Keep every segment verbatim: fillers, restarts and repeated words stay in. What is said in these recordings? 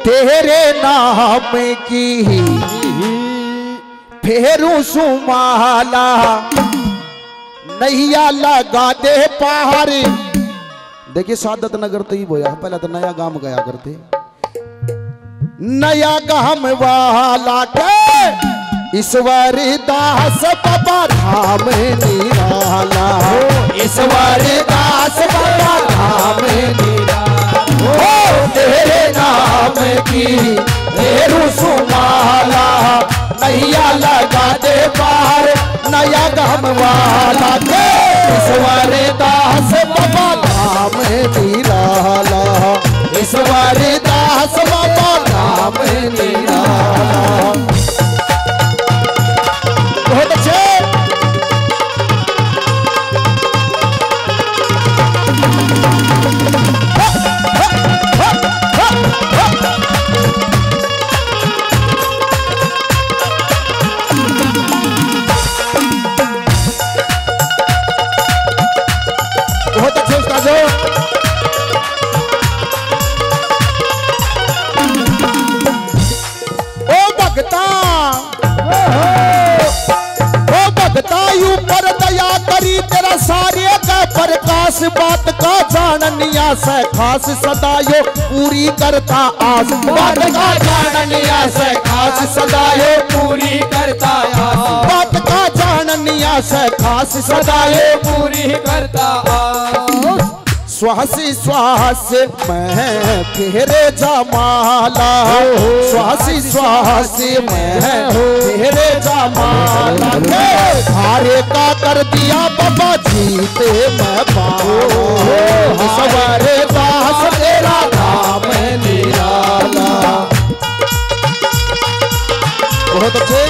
तेरे नाम की फेरू सुमाला नैया लगा दे पहाड़ी। देखिए सादत नगर तो ही बोया, पहले तो नया गांव गया करते, नया गांव वाला के ईश्वर दास बाबा धाम निराला, ईश्वर दास बाबा धाम निराला। ओ तेरे नाम की फेरू सुमाला नैया लगा दे पार, नया गांव वाला के ईश्वर दास बाबा धाम निराला, ईश्वर दास बाबा धाम निराला। बहुत अच्छे। बहुत अच्छे उस्ताद हो। ओ भगता ओ भगता ऊपर दया करी तेरा सारे का प्रकाश, बात का जाननिया से खास सदा यो पूरी करता आस, बात का जाननिया से खास सदा यो पूरी करता आस, बात का जाननिया से खास सदा यो पूरी करता आस। श्वास श्वास में तेरे जमाला, श्वास श्वास में तेरे जमाला, हारे का कर दिया बाबा जीते मैं पाओ, ईश्वर दास तेरा नाम निराला। बहुत अच्छे।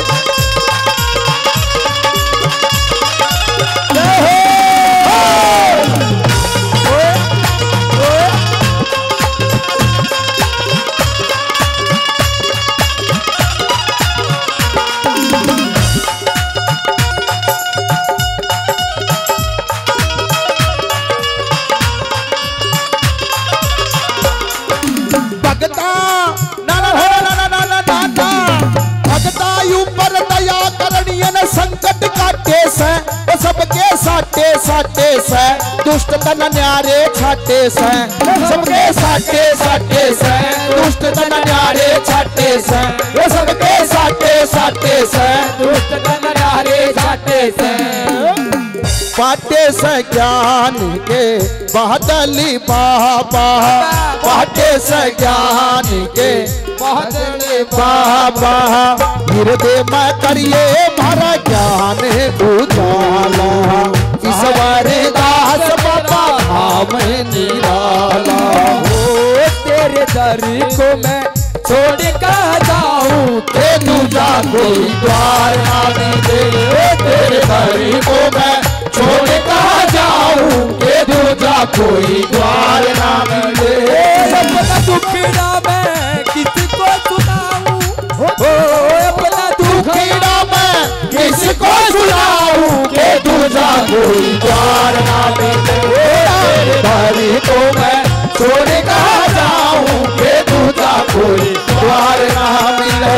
संकट काटे से वो सबके साटे साटे से, दुष्ट तन न्यारे छाटे से, सबके साटे साटे से, दुष्ट तन न्यारे छाटे से, वो सबके साटे साटे से, दुष्ट तन न्यारे छाटे से। पाटे से ज्ञान के बहदली बाबा, पाटे से ज्ञान के बहदली बाबा, हृदय में करिए भरा ज्ञान उजाला, ईश्वर दास बाबा धाम निराला। ओ तेरे दर को मैं छोड़ कर जाऊं, ते दूजा कोई द्वार ना मिले, तेरे दर को मैं छोड़ कर जाऊं, ते दूजा कोई द्वार ना मिले। अपना दुखड़ा मैं किसको सुनाऊं, ओ अपना दुखड़ा मैं किसको सुनाऊं, के दूजा कोई द्वार ना मिले, तेरे दर को मैं छोड़ कर जाऊं, के दूजा कोई द्वार ना मिले।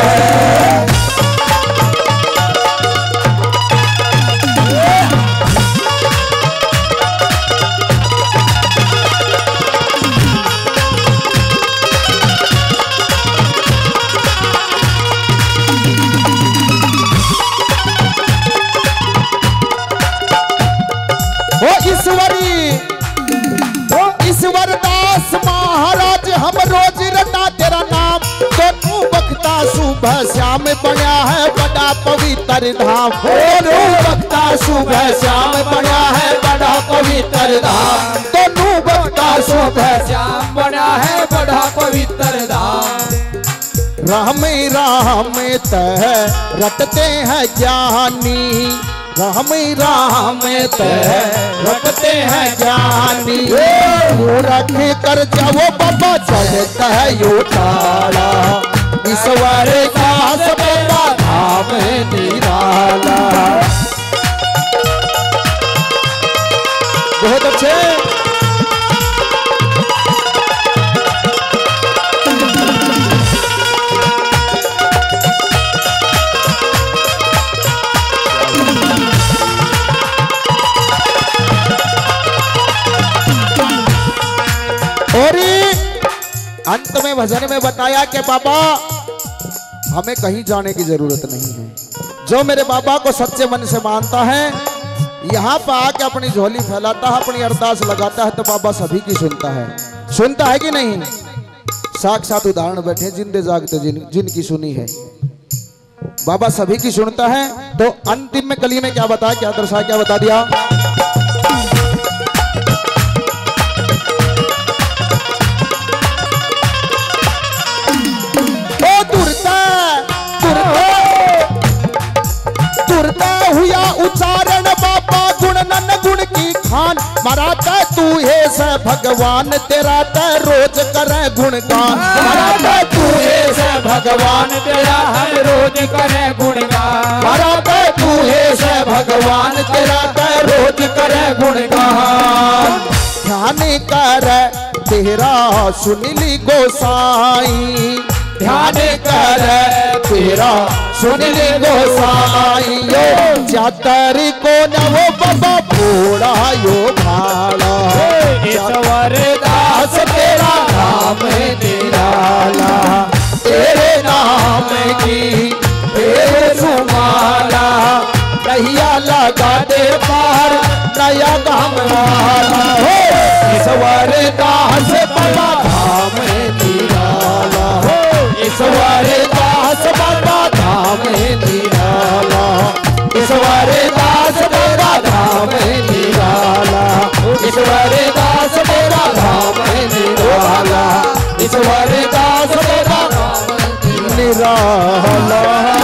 ईश्वरी ओ ईश्वर दास महाराज हम रोज रटा तेरा नाम, तो तू बख्ता सुबह श्याम बना है बड़ा पवित्र धाम, तू बख्ता सुबह श्याम बना है बड़ा पवित्र धाम, तो तू बख्ता सुबह श्याम बना है बड़ा पवित्र धाम। राम राम तह रटते हैं ज्ञानी, राम राम तह रटते हैं ज्ञानी, रख कर जाओ बाबा चढ़ता है यो तारा, ईश्वर दास बाबा धाम निराला। बहुत अच्छे। ने भजन में बताया कि बाबा हमें कहीं जाने की जरूरत नहीं है, जो मेरे बाबा को सच्चे मन से मानता है यहाँ पर आके अपनी झोली फैलाता है, अपनी अरदास लगाता है तो बाबा सभी की सुनता है। सुनता है कि नहीं? साक्षात उदाहरण बैठे जिंदे जागते जिन जिनकी सुनी है, बाबा सभी की सुनता है। तो अंतिम में कली में क्या बताया, क्या दर्शा, क्या बता दिया? ओ दुर्ता दुर्ता हुआ उच्चारण बाबा गुण नन गुण की खान, मराता तू है से भगवान तेरा ते रोज करे गुणगान, मराता तू है से भगवान तेरा है रोज करे गुणगान, मराता तू है से भगवान तेरा ते रोज करे गुणगान। ध्यान कर तेरा सुनिली गोसाई, ध्यान कर तेरा सुनिली गोसाई, यो जातरी को नवो बाबा भोड़ा यो भाला, ईश्वर दास तेरा नाम निराला, तेरे नाम की तेरे सुमाला, नैया लगा दे पार नया गाम वाला, ईश्वर दास बाबा धाम निराला, ईश्वर दास बाबा धाम निराला, ईश्वर दास तेरा धाम निराला, ईश्वर दास तेरा धाम निराला, ईश्वर दास तेरा धाम निराला।